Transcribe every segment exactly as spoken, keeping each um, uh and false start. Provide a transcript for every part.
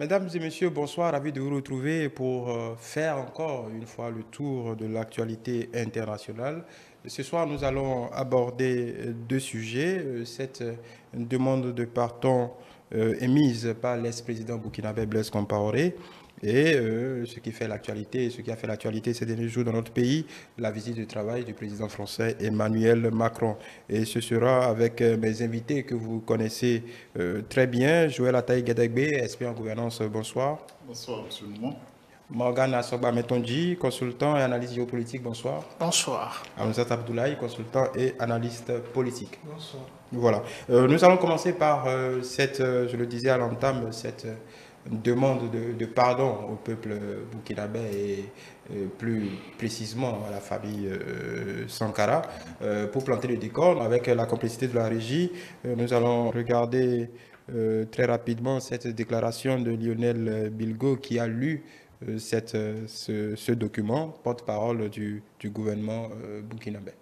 Mesdames et messieurs, bonsoir, ravi de vous retrouver pour euh, faire encore une fois le tour de l'actualité internationale. Ce soir, nous allons aborder euh, deux sujets. Euh, Cette euh, demande de pardon euh, émise par l'ex-président burkinabé Blaise Compaoré et euh, ce qui fait l'actualité, ce qui a fait l'actualité ces derniers jours dans notre pays, la visite de travail du président français Emmanuel Macron. Et ce sera avec euh, mes invités que vous connaissez euh, très bien. Joël Ataï Guédégbé, expert en gouvernance, bonsoir. Bonsoir, monsieur le Mont. Morgane Assoba Metonji, consultant et analyste géopolitique, bonsoir. Bonsoir. Hamzat Abdoulaye, consultant et analyste politique. Bonsoir. Voilà. Euh, nous allons commencer par euh, cette, euh, je le disais à l'entame, cette euh, demande de, de pardon au peuple burkinabé et euh, plus précisément à la famille euh, Sankara. Euh, pour planter le décor, avec la complicité de la régie, euh, nous allons regarder euh, très rapidement cette déclaration de Lionel Bilgo qui a lu euh, cette, ce, ce document, porte-parole du, du gouvernement euh, burkinabé.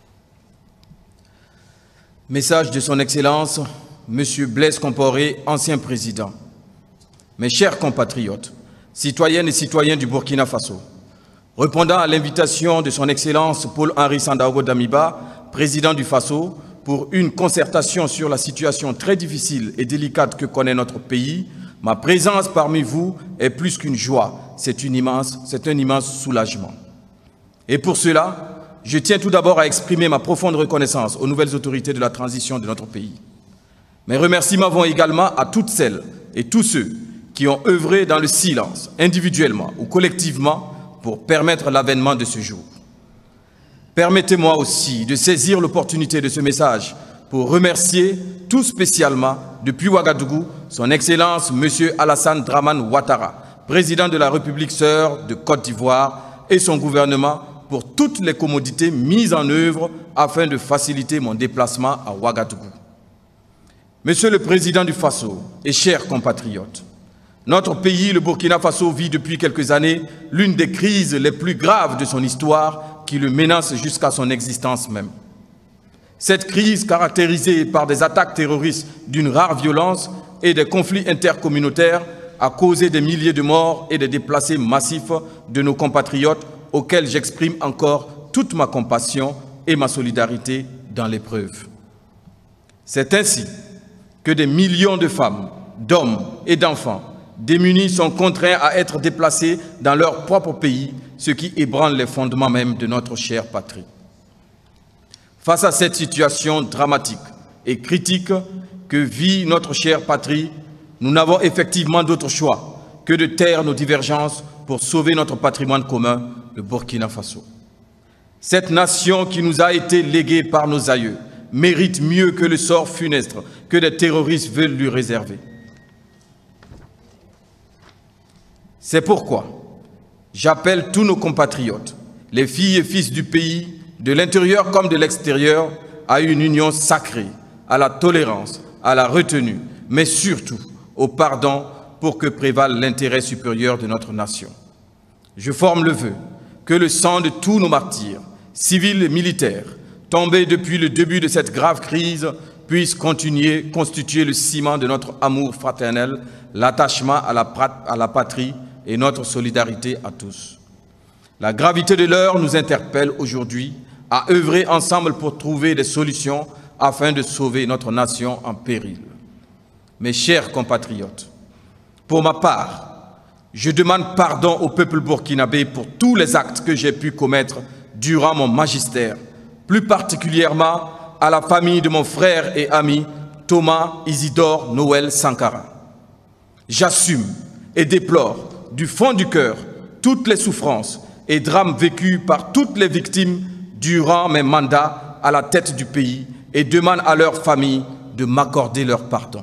Message de son Excellence, M. Blaise Compaoré, ancien président. Mes chers compatriotes, citoyennes et citoyens du Burkina Faso, répondant à l'invitation de son Excellence Paul-Henri Sandaogo Damiba, président du Faso, pour une concertation sur la situation très difficile et délicate que connaît notre pays, ma présence parmi vous est plus qu'une joie, c'est une immense, c'est un immense soulagement. Et pour cela, je tiens tout d'abord à exprimer ma profonde reconnaissance aux nouvelles autorités de la transition de notre pays. Mes remerciements vont également à toutes celles et tous ceux qui ont œuvré dans le silence, individuellement ou collectivement, pour permettre l'avènement de ce jour. Permettez-moi aussi de saisir l'opportunité de ce message pour remercier tout spécialement, depuis Ouagadougou, son Excellence M. Alassane Dramane Ouattara, président de la République sœur de Côte d'Ivoire, et son gouvernement pour toutes les commodités mises en œuvre afin de faciliter mon déplacement à Ouagadougou. Monsieur le Président du Faso et chers compatriotes, notre pays, le Burkina Faso, vit depuis quelques années l'une des crises les plus graves de son histoire qui le menace jusqu'à son existence même. Cette crise, caractérisée par des attaques terroristes d'une rare violence et des conflits intercommunautaires, a causé des milliers de morts et des déplacés massifs de nos compatriotes auxquels j'exprime encore toute ma compassion et ma solidarité dans l'épreuve. C'est ainsi que des millions de femmes, d'hommes et d'enfants démunis sont contraints à être déplacés dans leur propre pays, ce qui ébranle les fondements même de notre chère patrie. Face à cette situation dramatique et critique que vit notre chère patrie, nous n'avons effectivement d'autre choix que de taire nos divergences pour sauver notre patrimoine commun, le Burkina Faso. Cette nation qui nous a été léguée par nos aïeux mérite mieux que le sort funeste que des terroristes veulent lui réserver. C'est pourquoi j'appelle tous nos compatriotes, les filles et fils du pays, de l'intérieur comme de l'extérieur, à une union sacrée, à la tolérance, à la retenue, mais surtout au pardon pour que prévale l'intérêt supérieur de notre nation. Je forme le vœu que le sang de tous nos martyrs, civils et militaires, tombés depuis le début de cette grave crise, puisse continuer, constituer le ciment de notre amour fraternel, l'attachement à la, à la patrie et notre solidarité à tous. La gravité de l'heure nous interpelle aujourd'hui à œuvrer ensemble pour trouver des solutions afin de sauver notre nation en péril. Mes chers compatriotes, pour ma part, je demande pardon au peuple burkinabé pour tous les actes que j'ai pu commettre durant mon magistère, plus particulièrement à la famille de mon frère et ami Thomas Isidore Noël Sankara. J'assume et déplore du fond du cœur toutes les souffrances et drames vécus par toutes les victimes durant mes mandats à la tête du pays et demande à leurs familles de m'accorder leur pardon.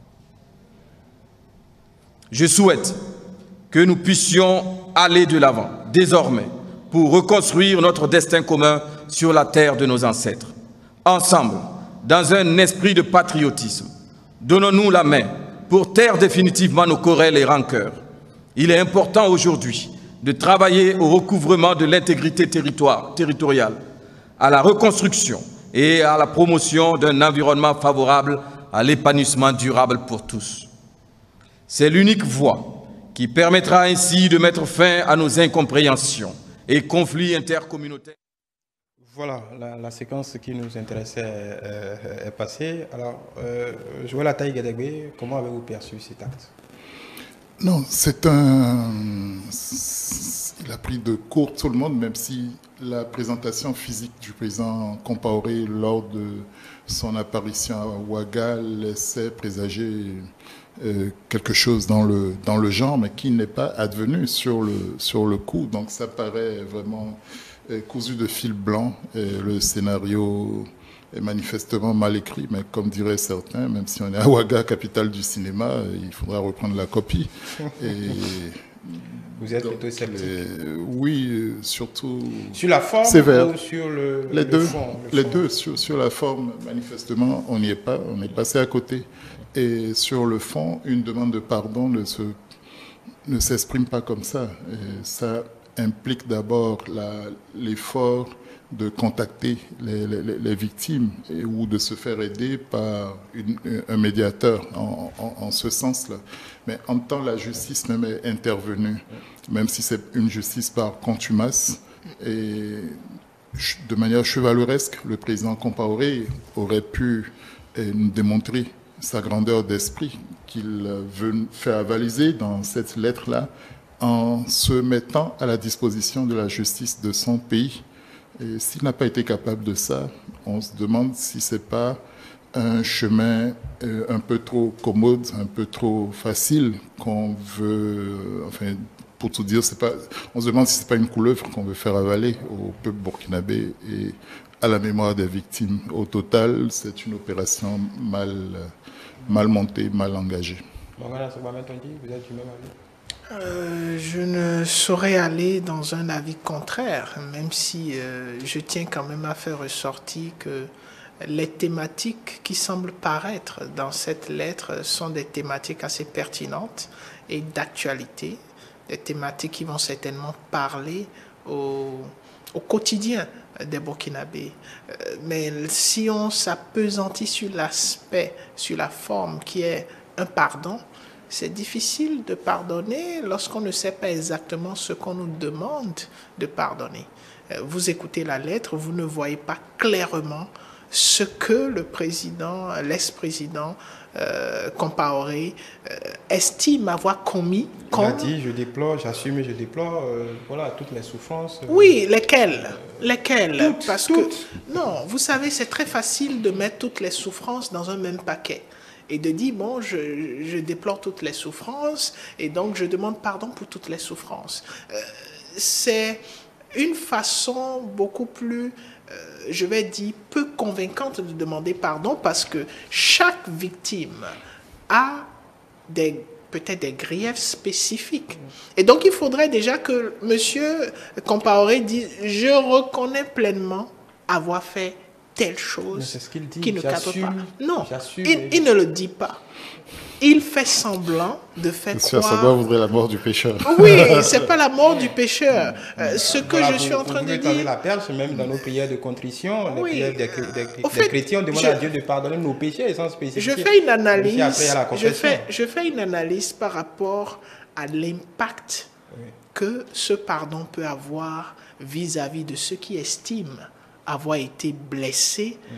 Je souhaite que nous puissions aller de l'avant, désormais, pour reconstruire notre destin commun sur la terre de nos ancêtres. Ensemble, dans un esprit de patriotisme, donnons-nous la main pour taire définitivement nos querelles et rancœurs. Il est important aujourd'hui de travailler au recouvrement de l'intégrité territoriale, à la reconstruction et à la promotion d'un environnement favorable à l'épanouissement durable pour tous. C'est l'unique voie qui permettra ainsi de mettre fin à nos incompréhensions et conflits intercommunautaires. Voilà, la, la séquence qui nous intéressait est, est passée. Alors, euh, Joël Ataï Gadegbe, comment avez-vous perçu cet acte? Non, c'est un... Il a pris de court tout le monde, même si la présentation physique du président Compaoré lors de son apparition à Ouaga laissait présager euh, quelque chose dans le, dans le genre, mais qui n'est pas advenu sur le, sur le coup. Donc ça paraît vraiment euh, cousu de fil blanc. Et le scénario est manifestement mal écrit, mais comme diraient certains, même si on est à Ouaga, capitale du cinéma, il faudra reprendre la copie. Et vous êtes plutôt sceptique? Les... Oui, surtout... Sur la forme sévère. Ou sur le, les le deux, fond le Les fond. deux. Sur, sur la forme, manifestement, on n'y est pas, on est passé à côté. Et sur le fond, une demande de pardon ne se, ne s'exprime pas comme ça. Et ça implique d'abord l'effort de contacter les, les, les victimes et, ou de se faire aider par une, un médiateur en, en, en ce sens-là. Mais en même temps, la justice même est intervenue, même si c'est une justice par contumace. Et de manière chevaleresque, le président Compaoré aurait pu nous démontrer sa grandeur d'esprit qu'il veut faire avaliser dans cette lettre-là en se mettant à la disposition de la justice de son pays. Et s'il n'a pas été capable de ça, on se demande si ce n'est pas un chemin euh, un peu trop commode, un peu trop facile qu'on veut, enfin, pour tout dire, c'est pas, on se demande si ce n'est pas une couleuvre qu'on veut faire avaler au peuple burkinabé et à la mémoire des victimes. Au total, c'est une opération mal, mal montée, mal engagée. Vous êtes du même avis? Euh, je ne saurais aller dans un avis contraire, même si euh, je tiens quand même à faire ressortir que les thématiques qui semblent paraître dans cette lettre sont des thématiques assez pertinentes et d'actualité, des thématiques qui vont certainement parler au, au quotidien des Burkinabés. Euh, mais si on s'appesantit sur l'aspect, sur la forme qui est un pardon, c'est difficile de pardonner lorsqu'on ne sait pas exactement ce qu'on nous demande de pardonner. Vous écoutez la lettre, vous ne voyez pas clairement ce que le président, l'ex-président euh, Compaoré euh, estime avoir commis. Il a dit, je déplore, j'assume et je déplore euh, voilà, toutes les souffrances. Euh, oui, lesquelles euh, Lesquelles toutes, Parce toutes. que, non, vous savez, c'est très facile de mettre toutes les souffrances dans un même paquet. Et de dire, bon, je, je déplore toutes les souffrances et donc je demande pardon pour toutes les souffrances. Euh, c'est une façon beaucoup plus, euh, je vais dire, peu convaincante de demander pardon parce que chaque victime a des, peut-être des griefs spécifiques. Et donc il faudrait déjà que M. Compaoré dise, je reconnais pleinement avoir fait telle chose c'est ce qu'il dit. qui ne cadre pas. Non, il, et... il ne le dit pas. Il fait semblant de faire croire... Ça doit voudrait la mort du pécheur. Oui, c'est pas la mort du pécheur. Euh, ce que voilà, je vous, suis en train de dire... la perche, même dans nos prières de contrition, oui. les prières des, des, des, Au fait, des chrétiens, on demande je, à Dieu de pardonner nos péchés sans spécifier. Je fais une analyse, après, je fais, je fais une analyse par rapport à l'impact oui. que ce pardon peut avoir vis-à-vis de ceux qui estiment avoir été blessés mmh.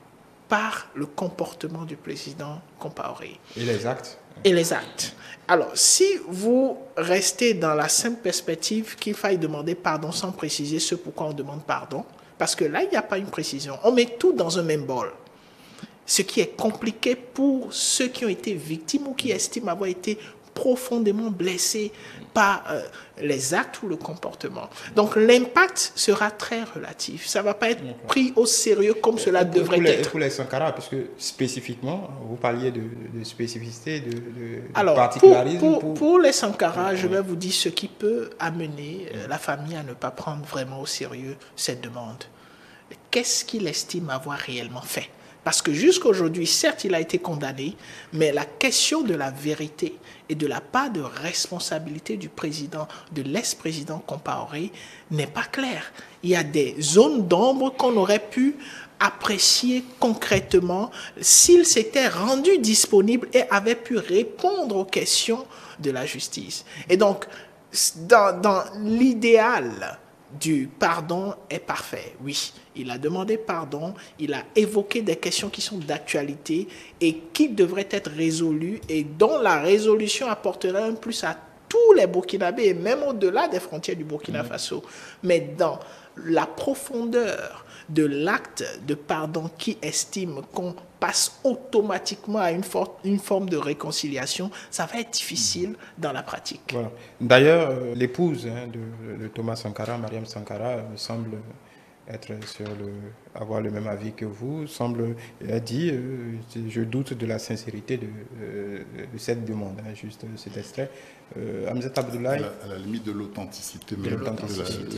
par le comportement du président Compaoré. Et les actes. Et les actes. Alors, si vous restez dans la simple perspective qu'il faille demander pardon sans préciser ce pourquoi on demande pardon, parce que là, il n'y a pas une précision. On met tout dans un même bol. Ce qui est compliqué pour ceux qui ont été victimes ou qui estiment avoir été profondément blessés par euh, les actes ou le comportement. Donc l'impact sera très relatif. Ça ne va pas être pris au sérieux comme cela pour, devrait pour les, être. Pour les Sankara, puisque spécifiquement, vous parliez de, de spécificité, de, de, Alors, de particularisme. Pour, pour, pour... pour les Sankara, oui. je vais vous dire ce qui peut amener euh, la famille à ne pas prendre vraiment au sérieux cette demande. Qu'est-ce qu'il estime avoir réellement fait? Parce que jusqu'à aujourd'hui, certes, il a été condamné, mais la question de la vérité et de la part de responsabilité du président, de l'ex-président Compaoré, n'est pas claire. Il y a des zones d'ombre qu'on aurait pu apprécier concrètement s'il s'était rendu disponible et avait pu répondre aux questions de la justice. Et donc, dans, dans l'idéal du pardon est parfait, oui. Il a demandé pardon, il a évoqué des questions qui sont d'actualité et qui devraient être résolues et dont la résolution apporterait un plus à tous les Burkinabés et même au-delà des frontières du Burkina Faso. Mais dans la profondeur de l'acte de pardon qui estime qu'on passe automatiquement à une, for une forme de réconciliation, ça va être difficile dans la pratique. Voilà. D'ailleurs, euh, l'épouse hein, de, de Thomas Sankara, Mariam Sankara, me semble être sur le, avoir le même avis que vous, semble, elle a dit, euh, je doute de la sincérité de, euh, de cette demande, hein, juste cet extrait. Euh, Amzat Abdoulaye. À la, à la limite de l'authenticité. De l'authenticité.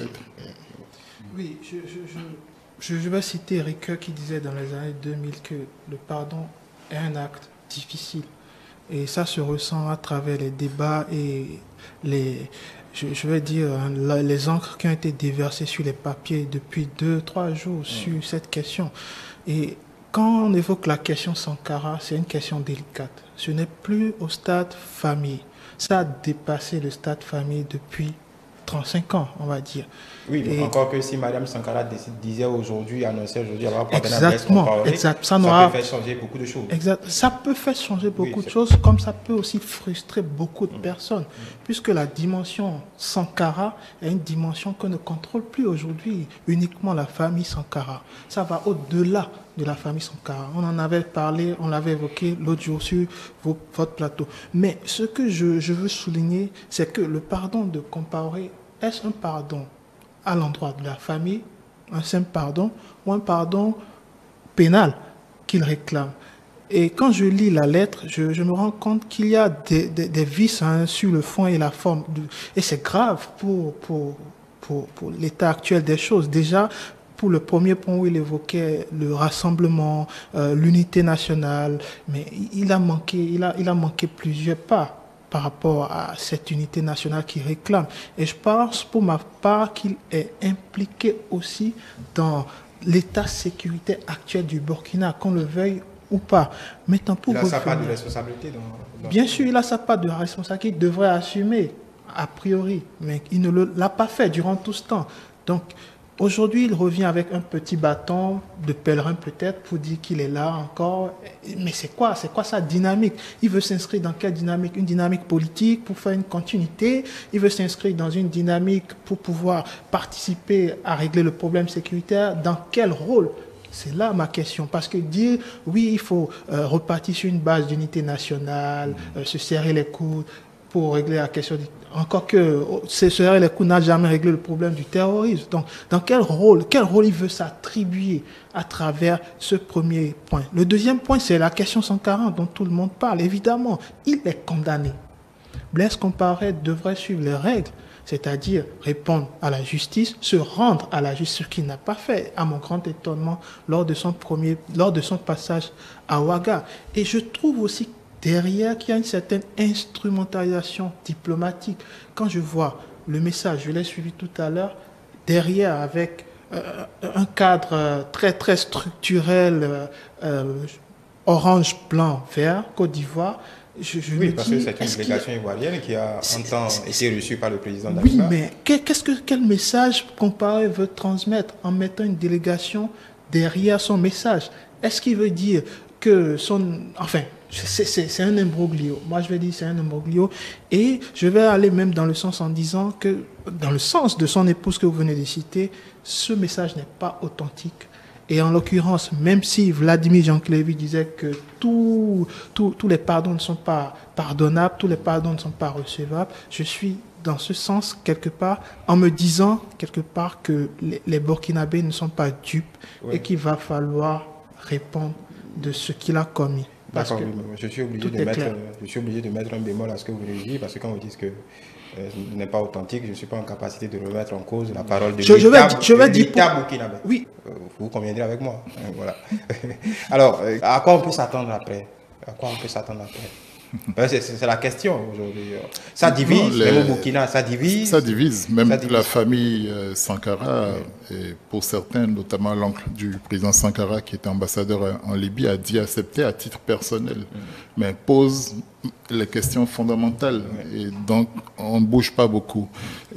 Oui, je, je, je, je, je vais citer Ricoeur qui disait dans les années deux mille que le pardon est un acte difficile. Et ça se ressent à travers les débats et les, je, je vais dire, les encres qui ont été déversées sur les papiers depuis deux, trois jours mmh. sur cette question. Et quand on évoque la question Sankara, c'est une question délicate. Ce n'est plus au stade famille. Ça a dépassé le stade famille depuis trente-cinq ans, on va dire. Oui, mais et encore que si Mariam Sankara disait aujourd'hui, annonçait aujourd'hui avoir exactement, exact, ça, ça peut faire changer beaucoup de choses. Exact, ça peut faire changer beaucoup oui, de choses, comme ça peut aussi frustrer beaucoup de mmh. personnes, mmh. puisque la dimension Sankara est une dimension que ne contrôle plus aujourd'hui uniquement la famille Sankara. Ça va au-delà de la famille Sankara. On en avait parlé, on l'avait évoqué l'autre jour sur vos, votre plateau. Mais ce que je, je veux souligner, c'est que le pardon de Compaoré, est-ce un pardon à l'endroit de la famille, un simple pardon, ou un pardon pénal qu'il réclame? Et quand je lis la lettre, je, je me rends compte qu'il y a des, des, des vices hein, sur le fond et la forme. Et c'est grave pour, pour, pour, pour l'état actuel des choses. Déjà, pour le premier point où il évoquait le rassemblement, euh, l'unité nationale, mais il a manqué, il a, il a manqué plusieurs pas par rapport à cette unité nationale qu'il réclame. Et je pense pour ma part qu'il est impliqué aussi dans l'état sécuritaire actuel du Burkina, qu'on le veuille ou pas. Mais tant pour il a sa part de responsabilité dans, dans Bien sûr, il a sa part de responsabilité qu'il devrait assumer, a priori, mais il ne l'a pas fait durant tout ce temps. Donc, aujourd'hui, il revient avec un petit bâton de pèlerin peut-être pour dire qu'il est là encore. Mais c'est quoi? C'est quoi sa dynamique? Il veut s'inscrire dans quelle dynamique? Une dynamique politique pour faire une continuité? Il veut s'inscrire dans une dynamique pour pouvoir participer à régler le problème sécuritaire? Dans quel rôle? C'est là ma question. Parce que dire, oui, il faut euh, repartir sur une base d'unité nationale, euh, se serrer les coudes pour régler la question du... Encore que ce serrer les coups n'a jamais réglé le problème du terrorisme. Donc, dans quel rôle, quel rôle il veut s'attribuer à travers ce premier point? Le deuxième point, c'est la question cent quarante dont tout le monde parle. Évidemment, il est condamné. Blaise Compaoré devrait suivre les règles, c'est-à-dire répondre à la justice, se rendre à la justice, ce qu'il n'a pas fait, à mon grand étonnement, lors de son, premier, lors de son passage à Ouaga. Et je trouve aussi derrière qu'il y a une certaine instrumentalisation diplomatique. Quand je vois le message, je l'ai suivi tout à l'heure, derrière avec euh, un cadre très très structurel, euh, euh, orange, blanc, vert, Côte d'Ivoire, je, je oui, me parce dis, que c'est une délégation ivoirienne qui a un temps été reçue par le président Oui, d'Afrique. mais qu'est-ce que, quel message Compaoré veut transmettre en mettant une délégation derrière son message? Est-ce qu'il veut dire que son... Enfin, c'est un imbroglio. Moi, je vais dire c'est un imbroglio. Et je vais aller même dans le sens en disant que, dans le sens de son épouse que vous venez de citer, ce message n'est pas authentique. Et en l'occurrence, même si Vladimir Jankélévy disait que tous tout, tout les pardons ne sont pas pardonnables, tous les pardons ne sont pas recevables, je suis dans ce sens quelque part en me disant quelque part que les, les Burkinabés ne sont pas dupes oui. et qu'il va falloir répondre de ce qu'il a commis. D'accord, oui, je suis obligé de mettre, je suis obligé de mettre un bémol à ce que vous voulez dire parce que quand vous dites que euh, n'est pas authentique, je ne suis pas en capacité de remettre en cause la parole de l'État burkinabé. Oui. Euh, vous conviendrez avec moi. Euh, voilà. Alors, euh, à quoi on peut s'attendre après? À quoi on peut s'attendre après? C'est la question aujourd'hui. Ça divise, non, les... même au Burkina, ça divise. Ça divise, même ça divise. La famille euh, Sankara, oui. Et pour certains, notamment l'oncle du président Sankara, qui était ambassadeur en Libye, a dit accepter à titre personnel, oui. Mais pose les questions fondamentales. Oui. Et donc, on ne bouge pas beaucoup.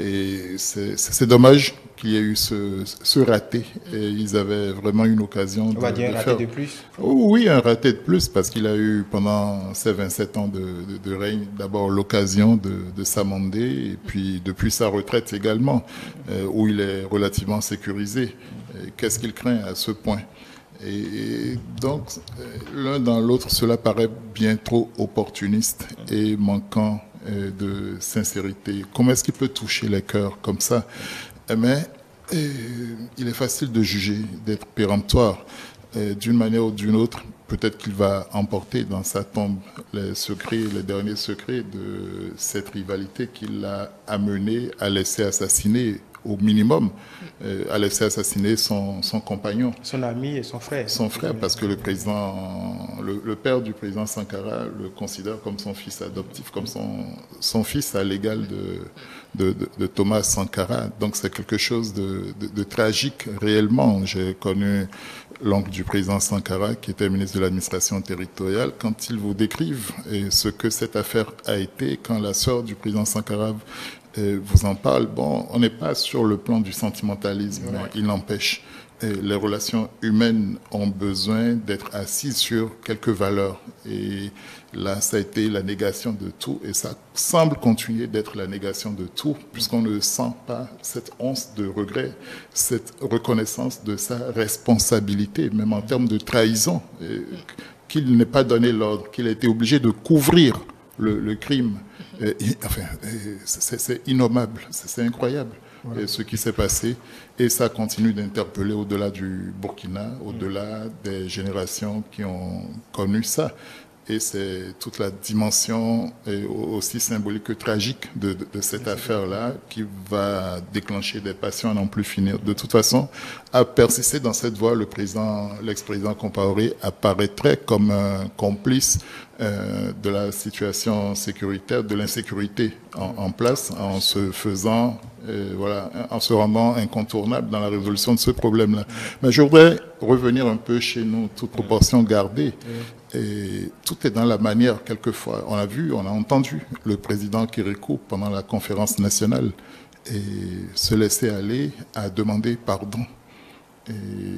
Et c'est dommage qu'il y ait eu ce, ce raté. Et ils avaient vraiment une occasion de, on va dire de un faire... raté de plus. Oh, oui, un raté de plus, parce qu'il a eu pendant ces vingt-sept ans de, de, de règne d'abord l'occasion de, de s'amender, et puis depuis sa retraite également, euh, où il est relativement sécurisé. Qu'est-ce qu'il craint à ce point? Et, et donc, l'un dans l'autre, cela paraît bien trop opportuniste et manquant euh, de sincérité. Comment est-ce qu'il peut toucher les cœurs comme ça? Mais euh, il est facile de juger, d'être péremptoire. Euh, d'une manière ou d'une autre, peut-être qu'il va emporter dans sa tombe les secrets, les derniers secrets de cette rivalité qui l'a amené à laisser assassiner, au minimum, euh, à laisser assassiner son, son compagnon. Son ami et son frère. Son frère, parce que le président, le, le père du président Sankara le considère comme son fils adoptif, comme son, son fils à l'égal de, de, de, de Thomas Sankara. Donc c'est quelque chose de, de, de tragique réellement. J'ai connu l'oncle du président Sankara, qui était ministre de l'administration territoriale, quand il vous décrive ce que cette affaire a été, quand la sœur du président Sankara vous en parle, bon, on n'est pas sur le plan du sentimentalisme, ouais. Il n'empêche. Les relations humaines ont besoin d'être assises sur quelques valeurs. Et là, ça a été la négation de tout. Et ça semble continuer d'être la négation de tout, puisqu'on ne sent pas cette once de regret, cette reconnaissance de sa responsabilité, même en termes de trahison, qu'il n'ait pas donné l'ordre, qu'il a été obligé de couvrir le, le crime. Et, enfin, c'est innommable, c'est incroyable. Voilà. Et ce qui s'est passé, et ça continue d'interpeller au-delà du Burkina, au-delà des générations qui ont connu ça. Et c'est toute la dimension et aussi symbolique que tragique de, de, de cette affaire-là qui va déclencher des passions à n'en plus finir. De toute façon, à persister dans cette voie, le président, l'ex-président Compaoré apparaîtrait comme un complice euh, de la situation sécuritaire, de l'insécurité en, en place, en se faisant, euh, voilà, en se rendant incontournable dans la résolution de ce problème-là. Mais je voudrais revenir un peu chez nous, toute proportion gardée. Et tout est dans la manière, quelquefois. On a vu, on a entendu le président Kérékou pendant la conférence nationale et se laisser aller à demander pardon. Et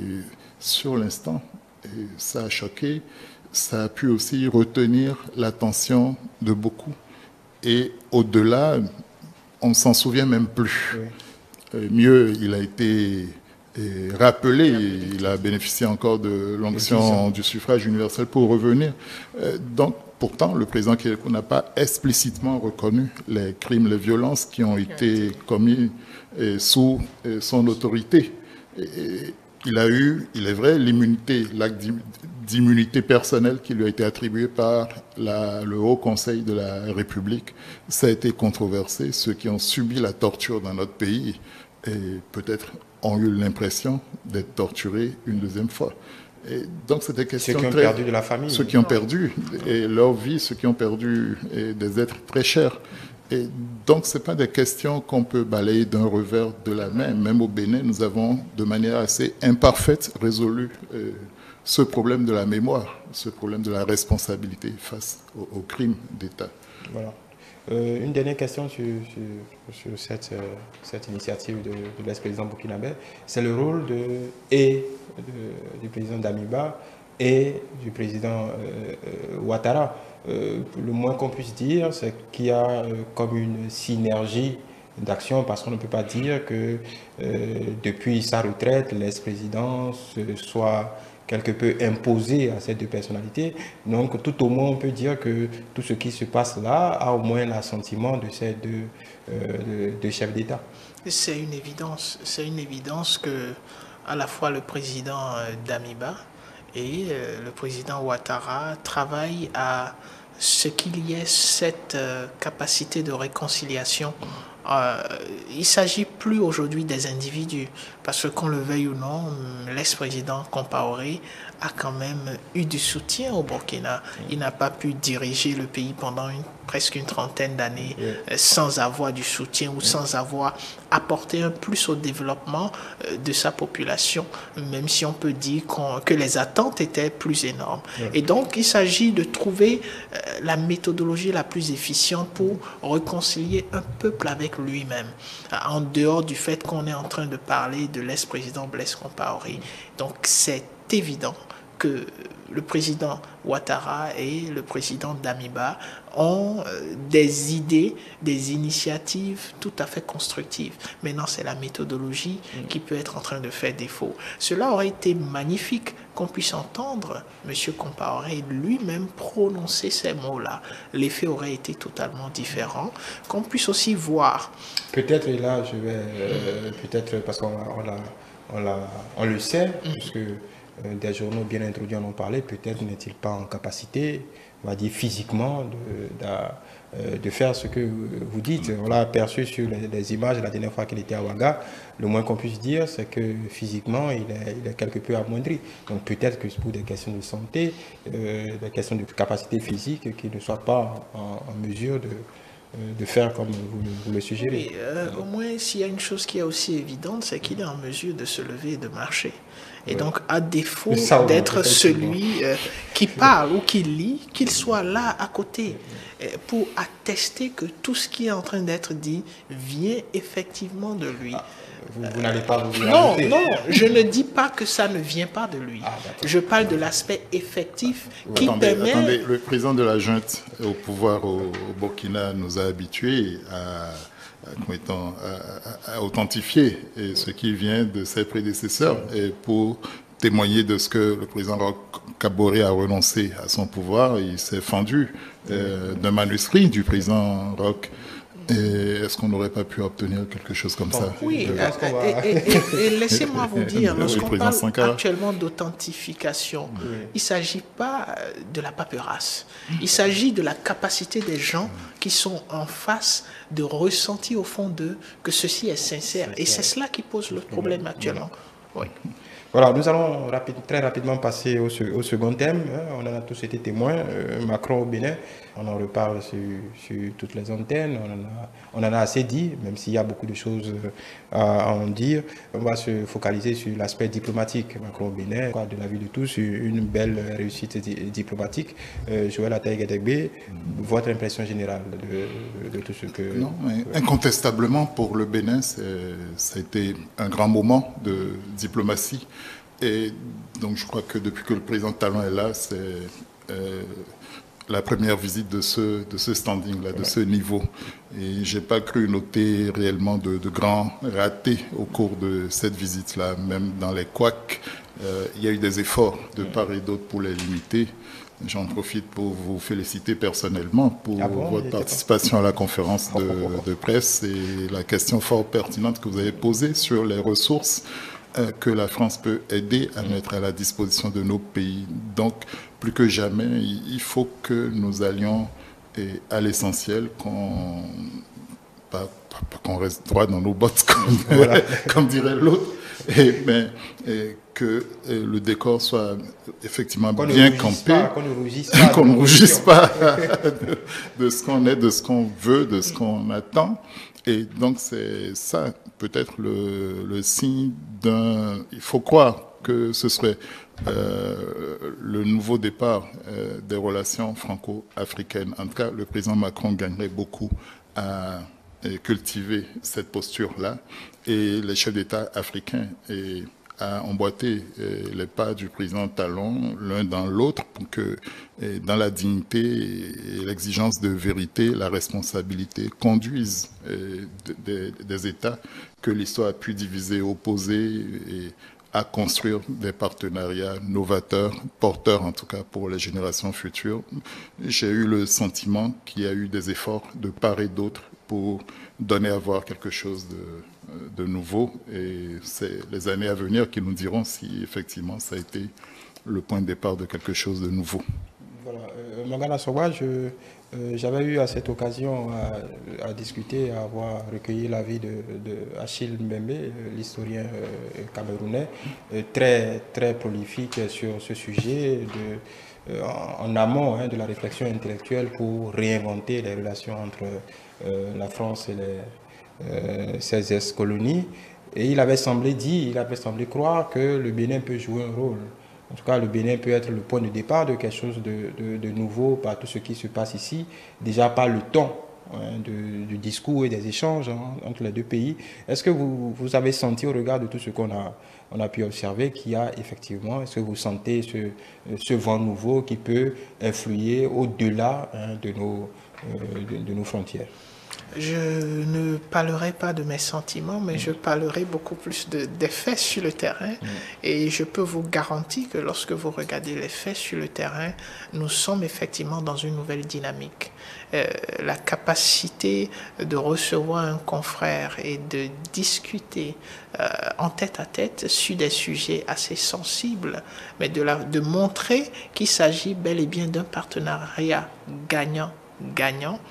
sur l'instant, ça a choqué, ça a pu aussi retenir l'attention de beaucoup. Et au-delà, on ne s'en souvient même plus. Oui. Mieux, il a été... Et rappelé, il a bénéficié encore de l'onction du suffrage universel pour revenir. Donc, pourtant, le président Kérékou n'a pas explicitement reconnu les crimes, les violences qui ont été commis sous son autorité. Et il a eu, il est vrai, l'immunité, l'acte d'immunité personnelle qui lui a été attribué par la, le Haut Conseil de la République. Ça a été controversé. Ceux qui ont subi la torture dans notre pays, et peut-être ont eu l'impression d'être torturés une deuxième fois. Et donc c'était question ceux qui ont très, perdu de la famille. Ceux qui ont perdu et leur vie, ceux qui ont perdu et des êtres très chers. Et donc ce n'est pas des questions qu'on peut balayer d'un revers de la main. Même au Bénin, nous avons de manière assez imparfaite résolu euh, ce problème de la mémoire, ce problème de la responsabilité face aux, aux crimes d'État. Voilà. Euh, une dernière question sur, sur, sur cette, euh, cette initiative de, de l'ex-président burkinabé, c'est le rôle de, et de, du président Damiba et du président euh, euh, Ouattara. Euh, le moins qu'on puisse dire, c'est qu'il y a euh, comme une synergie d'action, parce qu'on ne peut pas dire que euh, depuis sa retraite, l'ex-président soit quelque peu imposé à ces deux personnalités. Donc, tout au moins, on peut dire que tout ce qui se passe là a au moins l'assentiment de ces deux, euh, de, de chefs d'État. C'est une évidence. C'est une évidence que à la fois le président Damiba et euh, le président Ouattara travaillent à ce qu'il y ait cette euh, capacité de réconciliation. Euh, il ne s'agit plus aujourd'hui des individus, parce que qu'on le veuille ou non, l'ex-président Compaoré a quand même eu du soutien au Burkina. Il n'a pas pu diriger le pays pendant une, presque une trentaine d'années euh, sans avoir du soutien ou sans avoir apporté un plus au développement euh, de sa population, même si on peut dire qu'on, que les attentes étaient plus énormes. Et donc, il s'agit de trouver euh, la méthodologie la plus efficiente pour réconcilier un peuple avec lui-même, en dehors du fait qu'on est en train de parler de l'ex-président Blaise Compaoré. Donc c'est évident que le président Ouattara et le président Damiba ont des idées, des initiatives tout à fait constructives. Maintenant, c'est la méthodologie qui peut être en train de faire défaut. Cela aurait été magnifique qu'on puisse entendre M. Compaoré lui-même prononcer ces mots-là. L'effet aurait été totalement différent. Qu'on puisse aussi voir. Peut-être, et là, je vais, euh, peut-être parce qu'on on l'a, on l'a, on le sait, mm-hmm. puisque euh, des journaux bien introduits en ont parlé, peut-être n'est-il pas en capacité, on va dire physiquement, de, de, de faire ce que vous dites. On l'a aperçu sur les, les images la dernière fois qu'il était à Ouaga. Le moins qu'on puisse dire, c'est que physiquement, il est, il est quelque peu amoindri. Donc peut-être que pour des questions de santé, euh, des questions de capacité physique, qu'il ne soit pas en, en mesure de, de faire comme vous, vous le suggérez. Oui, euh, au moins, s'il y a une chose qui est aussi évidente, c'est qu'il est en mesure de se lever et de marcher. Et oui. donc, à défaut d'être celui euh, qui parle ou qui lit, qu'il soit là à côté euh, pour attester que tout ce qui est en train d'être dit vient effectivement de lui. Ah, vous, vous n'allez pas vous Non, non, je ne dis pas que ça ne vient pas de lui. Ah, je parle de l'aspect effectif oui. qui attendez, permet... Attendez, le président de la junte au pouvoir au, au Burkina nous a habitués à... Étant, à, à authentifier et ce qui vient de ses prédécesseurs et pour témoigner de ce que le président Roch Kaboré a renoncé à son pouvoir, il s'est fendu euh, d'un manuscrit du président Roch. Est-ce qu'on n'aurait pas pu obtenir quelque chose comme ça? Oui, de... euh, et, et, et laissez-moi vous dire, lorsqu'on parle Sankara. actuellement d'authentification, oui. il ne s'agit pas de la paperasse. Il s'agit de la capacité des gens qui sont en face de ressentir au fond d'eux que ceci est sincère. Et c'est cela qui pose le problème actuellement. Oui. Voilà, nous allons rapide, très rapidement passer au, au second thème. On en a tous été témoins. Euh, Macron au Bénin, on en reparle sur, sur toutes les antennes. On en, a, on en a assez dit, même s'il y a beaucoup de choses à, à en dire. On va se focaliser sur l'aspect diplomatique. Macron au Bénin, de la vie de tous, une belle réussite di diplomatique. Euh, Joël Ataï-Gedegbe, votre impression générale de, de, de tout ce que... Non, mais incontestablement, pour le Bénin, ça a été un grand moment de diplomatie. Et donc je crois que depuis que le président Talon est là, c'est euh, la première visite de ce, de ce standing-là, de ce niveau. Et je n'ai pas cru noter réellement de, de grands ratés au cours de cette visite-là. Même dans les couacs, euh, il y a eu des efforts de part et d'autre pour les limiter. J'en profite pour vous féliciter personnellement pour ah bon, votre participation pas. à la conférence de, de presse et la question fort pertinente que vous avez posée sur les ressources que la France peut aider à mettre à la disposition de nos pays. Donc, plus que jamais, il faut que nous allions à l'essentiel, qu'on pas, pas qu'on reste droit dans nos bottes, comme, voilà. comme dirait l'autre, mais et que et le décor soit effectivement bien campé, qu'on ne rougisse pas, qu'on ne rougisse pas de, de ce qu'on est, de ce qu'on veut, de ce qu'on attend. Et donc, c'est ça, peut-être le, le signe d'un... Il faut croire que ce serait euh, le nouveau départ euh, des relations franco-africaines. En tout cas, le président Macron gagnerait beaucoup à, à cultiver cette posture-là. Et les chefs d'État africains et, à emboîter les pas du président Talon l'un dans l'autre pour que, dans la dignité et l'exigence de vérité, la responsabilité conduisent des, des États que l'histoire a pu diviser, opposer et à construire des partenariats novateurs, porteurs en tout cas pour les générations futures. J'ai eu le sentiment qu'il y a eu des efforts de part et d'autre pour donner à voir quelque chose de, de nouveau. Et c'est les années à venir qui nous diront si effectivement ça a été le point de départ de quelque chose de nouveau. Voilà, euh, Magana Sowa, je, euh, j'avais eu à cette occasion à, à discuter, à avoir recueilli l'avis de, de Achille Mbembe, euh, l'historien euh, camerounais, euh, très, très prolifique sur ce sujet, de, euh, en, en amont hein, de la réflexion intellectuelle pour réinventer les relations entre euh, la France et les, euh, ses ex-colonies. Et il avait semblé dire, il avait semblé croire que le Bénin peut jouer un rôle. En tout cas, le Bénin peut être le point de départ de quelque chose de, de, de nouveau par tout ce qui se passe ici. Déjà par le ton hein, de, du discours et des échanges hein, entre les deux pays. Est-ce que vous, vous avez senti au regard de tout ce qu'on a, on a pu observer qu'il y a effectivement, est-ce que vous sentez ce, ce vent nouveau qui peut influer au-delà hein, de, nos, euh, de, de nos frontières? Je ne parlerai pas de mes sentiments, mais je parlerai beaucoup plus de, des faits sur le terrain. Mmh. Et je peux vous garantir que lorsque vous regardez les faits sur le terrain, nous sommes effectivement dans une nouvelle dynamique. Euh, la capacité de recevoir un confrère et de discuter euh, en tête à tête sur des sujets assez sensibles, mais de, la, de montrer qu'il s'agit bel et bien d'un partenariat gagnant-gagnant,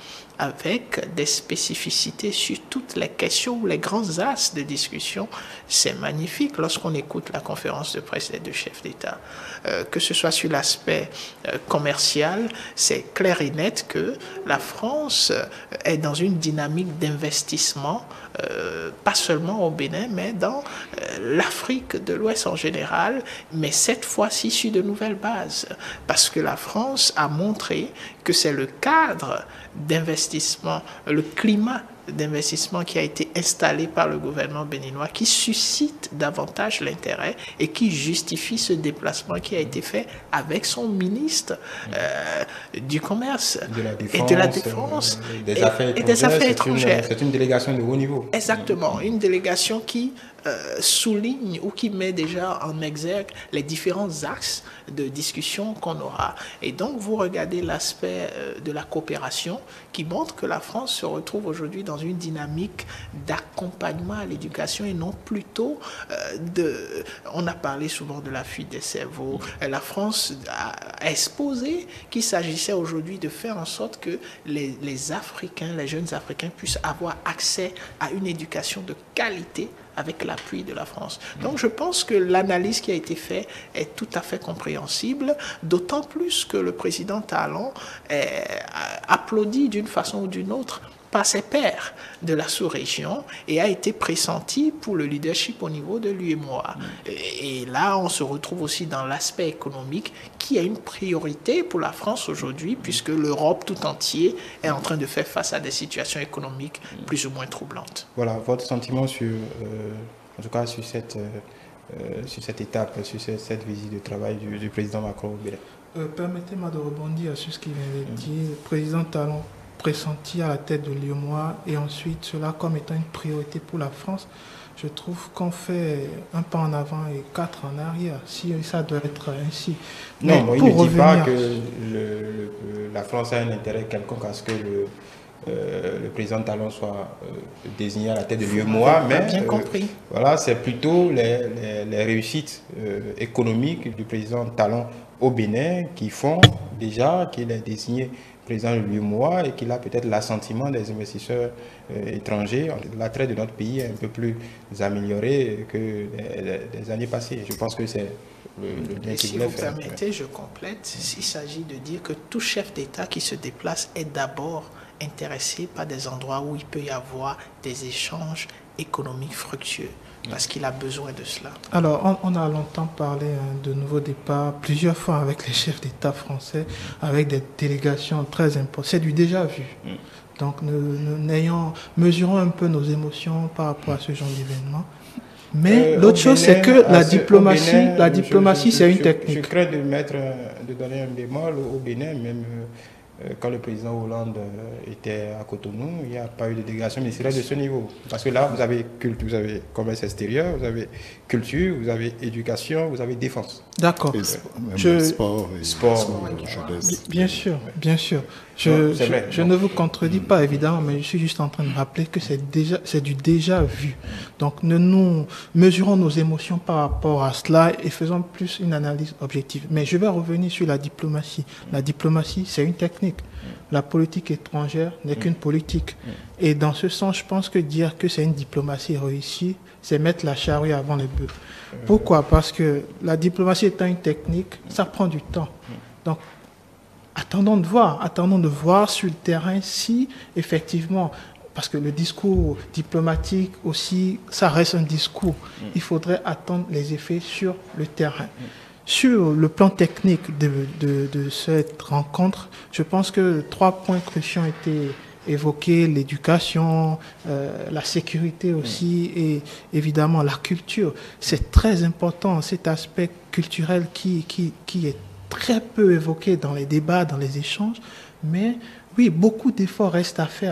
avec des spécificités sur toutes les questions ou les grands axes de discussion. C'est magnifique lorsqu'on écoute la conférence de presse des deux chefs d'État. Euh, que ce soit sur l'aspect euh, commercial, c'est clair et net que la France euh, est dans une dynamique d'investissement, euh, pas seulement au Bénin, mais dans euh, l'Afrique de l'Ouest en général, mais cette fois-ci sur de nouvelles bases. Parce que la France a montré que c'est le cadre d'investissement, le climat d'investissement qui a été installé par le gouvernement béninois qui suscite davantage l'intérêt et qui justifie ce déplacement qui a été fait avec son ministre euh, du commerce de la défense, et de la défense euh, des et, affaires et des affaires étrangères. C'est une, une délégation de haut niveau. Exactement, une délégation qui euh, souligne ou qui met déjà en exergue les différents axes de discussion qu'on aura. Et donc, vous regardez l'aspect euh, de la coopération qui montre que la France se retrouve aujourd'hui dans une dynamique d'accompagnement à l'éducation et non plutôt euh, de... On a parlé souvent de la fuite des cerveaux. La France a exposé qu'il s'agissait aujourd'hui de faire en sorte que les, les Africains, les jeunes Africains puissent avoir accès à une éducation de qualité avec l'appui de la France. Donc je pense que l'analyse qui a été faite est tout à fait compréhensible, d'autant plus que le président Talon est applaudi d'une façon ou d'une autre par ses pairs de la sous-région et a été pressenti pour le leadership au niveau de l'U E M O A. Et, et là, on se retrouve aussi dans l'aspect économique qui a une priorité pour la France aujourd'hui, puisque l'Europe tout entière est en train de faire face à des situations économiques plus ou moins troublantes. Voilà, votre sentiment sur, euh, en tout cas sur cette, euh, sur cette étape, sur cette, cette visite de travail du, du président Macron au Bénin. Euh, Permettez-moi de rebondir sur ce qu'il vient de dire. Le président Talon pressenti à la tête de l'U E M O A et ensuite cela comme étant une priorité pour la France, je trouve qu'on fait un pas en avant et quatre en arrière, si ça doit être ainsi. Non, Mais moi, il ne dit pas que le, le, la France a un intérêt quelconque à ce que le, euh, le président Talon soit euh, désigné à la tête de l'U E M O A, mais bien euh, compris. Voilà, c'est plutôt les, les, les réussites euh, économiques du président Talon au Bénin qui font déjà qu'il est désigné président de l'U E M O A et qu'il a peut-être l'assentiment des investisseurs euh, étrangers. L'attrait de notre pays est un peu plus amélioré que les, les, les années passées. Je pense que c'est le, le bien qu'il si voulait vous faire. permettez, je complète. Il s'agit de dire que tout chef d'État qui se déplace est d'abord intéressé par des endroits où il peut y avoir des échanges économiques fructueux, parce qu'il a besoin de cela. Alors, on, on a longtemps parlé hein, de nouveaux départs, plusieurs fois avec les chefs d'État français, avec des délégations très importantes. C'est du déjà vu. Mm. Donc, nous, nous n'ayons, mesurons un peu nos émotions par rapport à ce genre d'événement. Mais euh, l'autre chose, c'est que la diplomatie, Bénin, la diplomatie, c'est une technique. Je crains de mettre, de donner un bémol au Bénin, même quand le président Hollande était à Cotonou, il n'y a pas eu de délégation ministérielle de ce niveau. Parce que là, vous avez culte, vous avez commerce extérieur, vous avez culture, vous avez éducation, vous avez défense. D'accord. Je... Sport et sport. sport et bien sûr, bien sûr. Je, non, je, vrai, je ne vous contredis pas, évidemment, mais je suis juste en train de rappeler que c'est déjà, c'est du déjà vu. Donc, ne nous mesurons nos émotions par rapport à cela et faisons plus une analyse objective. Mais je vais revenir sur la diplomatie. La diplomatie, c'est une technique. La politique étrangère n'est qu'une politique. Et dans ce sens, je pense que dire que c'est une diplomatie réussie, c'est mettre la charrue avant les bœufs. Pourquoi? Parce que la diplomatie étant une technique, ça prend du temps. Donc, attendons de voir, attendons de voir sur le terrain si, effectivement, parce que le discours diplomatique aussi, ça reste un discours. Il faudrait attendre les effets sur le terrain. Sur le plan technique de, de, de cette rencontre, je pense que trois points cruciaux ont été évoqués, l'éducation, euh, la sécurité aussi et évidemment la culture. C'est très important, cet aspect culturel qui, qui, qui est très peu évoqué dans les débats, dans les échanges. Mais oui, beaucoup d'efforts restent à faire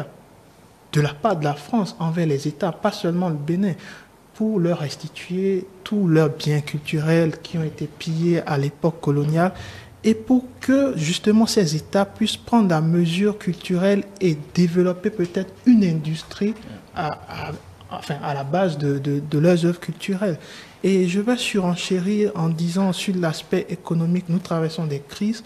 de la part de la France envers les États, pas seulement le Bénin, pour leur restituer tous leurs biens culturels qui ont été pillés à l'époque coloniale et pour que justement ces États puissent prendre la mesure culturelle et développer peut-être une industrie à, à, enfin, à la base de, de, de leurs œuvres culturelles. Et je vais surenchérir en disant sur l'aspect économique, nous traversons des crises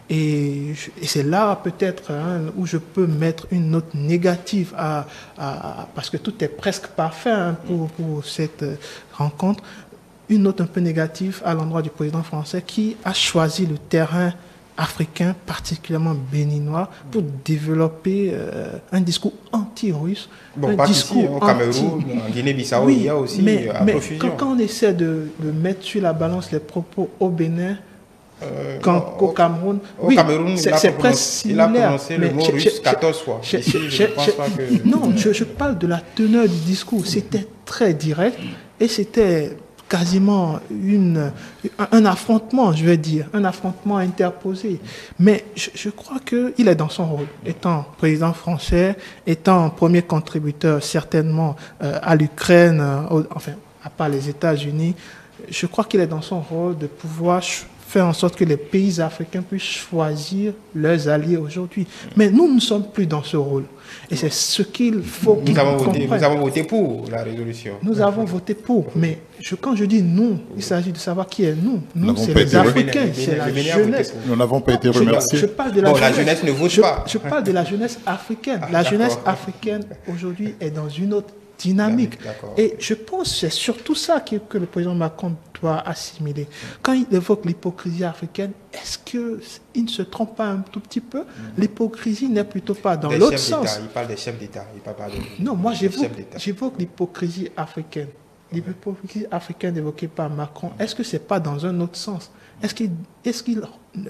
et, et c'est là peut-être hein, où je peux mettre une note négative à, à, parce que tout est presque parfait hein, pour, pour cette rencontre. Une note un peu négative à l'endroit du président français qui a choisi le terrain africain, particulièrement béninois, pour développer euh, un discours anti-russe. Bon, un pas discours ici, au Cameroun, anti... en Guinée-Bissau, oui, il y a aussi mais, à mais profusion. Quand, quand on essaie de, de mettre sur la balance les propos au Bénin, euh, quand, au, au Cameroun, au oui, Cameroun, c'est presque similaire. Il a prononcé le mot russe quatorze fois. Je, Ici, je, je pense je, pas que... Non, je, je parle de la teneur du discours. C'était très direct et c'était quasiment une, un affrontement, je vais dire, un affrontement interposé. Mais je, je crois qu'il est dans son rôle, étant président français, étant premier contributeur certainement euh, à l'Ukraine, euh, enfin, à part les États-Unis, je crois qu'il est dans son rôle de pouvoir faire en sorte que les pays africains puissent choisir leurs alliés aujourd'hui. Mais nous ne sommes plus dans ce rôle. Et c'est ce qu'il faut qu'ils comprennent. Nous avons voté pour la résolution. Nous avons voté pour. Mais je, quand je dis nous, il s'agit de savoir qui est nous. Nous, c'est les Africains, c'est la jeunesse. Nous n'avons pas été remerciés. Je, je parle de la, bon, jeunesse. la jeunesse ne vote je, pas. Je parle de la jeunesse africaine. La jeunesse africaine, aujourd'hui, est dans une autre dynamique. Et je pense que c'est surtout ça que, que le président Macron doit assimiler. Quand il évoque l'hypocrisie africaine, est-ce qu'il ne se trompe pas un tout petit peu? L'hypocrisie n'est plutôt pas dans l'autre sens. Il parle des chefs d'État. Non, moi j'évoque l'hypocrisie africaine. L'hypocrisie africaine évoquée par Macron, est-ce que ce n'est pas dans un autre sens? Est-ce qu'il est qu'il,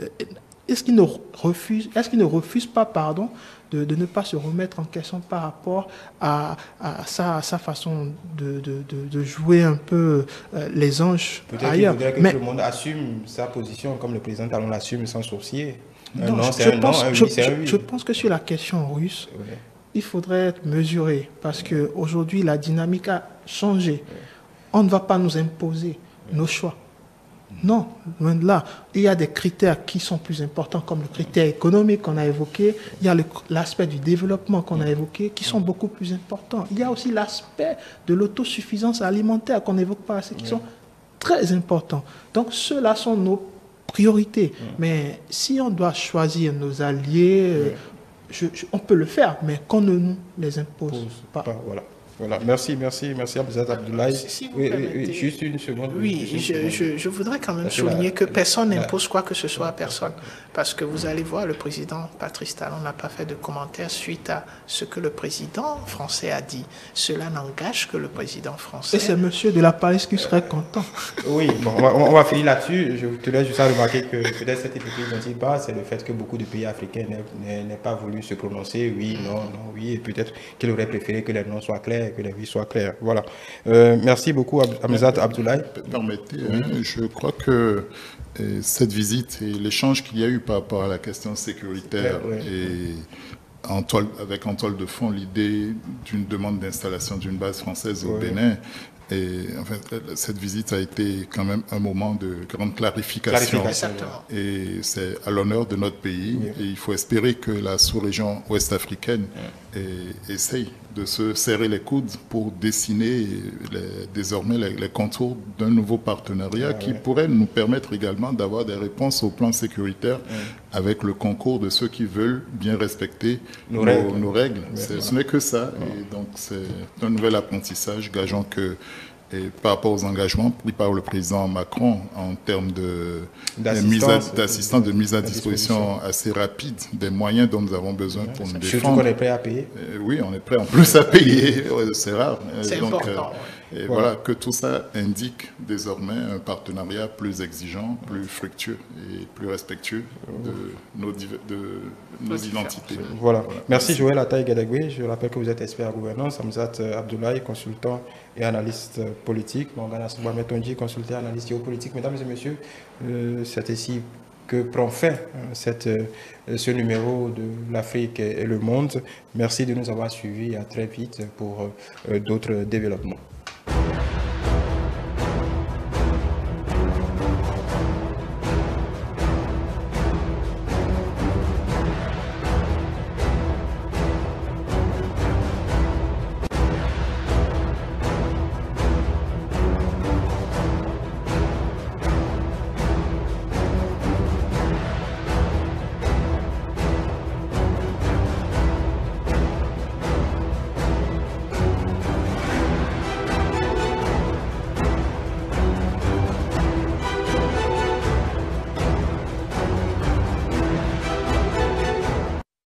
est qu'il ne refuse, est-ce qu'il ne refuse pas, pardon, De, de ne pas se remettre en question par rapport à, à, sa, à sa façon de, de, de, de jouer un peu euh, les anges Peut-être ailleurs. Peut-être qu'il faudrait que Mais, tout le monde assume sa position comme le président Talon l'assume sans sourcier. Non, non c'est un non, un oui, c'est un oui. Je pense que sur la question russe, ouais. il faudrait être mesuré parce qu'aujourd'hui, la dynamique a changé. Ouais. On ne va pas nous imposer ouais. nos choix. Non, loin de là. Il y a des critères qui sont plus importants, comme le critère économique qu'on a évoqué. Il y a l'aspect du développement qu'on a évoqué, qui sont beaucoup plus importants. Il y a aussi l'aspect de l'autosuffisance alimentaire qu'on n'évoque pas assez, qui sont très importants. Donc, ceux-là sont nos priorités. Mais si on doit choisir nos alliés, je, je, on peut le faire, mais qu'on ne nous les impose Pose pas. pas. Voilà. Voilà, merci, merci, merci Abdullah Abdoulaye. Si oui, oui, juste une seconde. Oui, une je, seconde. Je, je voudrais quand même souligner la, que personne n'impose quoi que ce soit à personne. Parce que vous allez voir, le président Patrice Talon n'a pas fait de commentaires suite à ce que le président français a dit. Cela n'engage que le président français. Et c'est monsieur de la Palisse qui serait content. Oui, bon, on, va, on va finir là-dessus. Je te laisse juste à remarquer que peut-être cette hypocrisie dont il parle, c'est le fait que beaucoup de pays africains n'aient pas voulu se prononcer oui, non, non, oui. Et peut-être qu'ils auraient préféré que les noms soient clairs. clair, que les vies soient claires. Voilà. Euh, merci beaucoup, Hamzat Abdoulaye. Permettez, hein, je crois que euh, cette visite et l'échange qu'il y a eu par rapport à la question sécuritaire ouais, ouais. et en toile, avec en toile de fond l'idée d'une demande d'installation d'une base française au ouais. Bénin. Et en fait, cette visite a été quand même un moment de grande clarification. clarification et c'est à l'honneur de notre pays. Oui. Et il faut espérer que la sous-région ouest-africaine oui. essaye de se serrer les coudes pour dessiner les, désormais les, les contours d'un nouveau partenariat ah, qui oui. pourrait nous permettre également d'avoir des réponses au plan sécuritaire oui. avec le concours de ceux qui veulent bien respecter nos, nos règles. Nos règles. Oui. Ce n'est que ça. Oui. Et donc c'est un nouvel apprentissage, gageant que et par rapport aux engagements pris par le président Macron en termes d'assistance, de, de mise à disposition assez rapide des moyens dont nous avons besoin ouais, pour nous défendre. Surtout qu'on est prêt à payer. Euh, oui, on est prêt en plus à payer, c'est rare. C'est donc, important. Euh, et voilà. voilà, que tout ça indique désormais un partenariat plus exigeant, plus fructueux et plus respectueux de nos, de nos identités. Voilà. voilà. Merci Joël Ataï-Gadagoué. Je rappelle que vous êtes expert en gouvernance, Hamzat Abdoulaye, consultant et analyste politique, Morgana Soubametonji, consultant et analyste géopolitique. Mesdames et messieurs, euh, c'est ici que prend fin cette, ce numéro de l'Afrique et le monde. Merci de nous avoir suivis. À très vite pour euh, d'autres développements.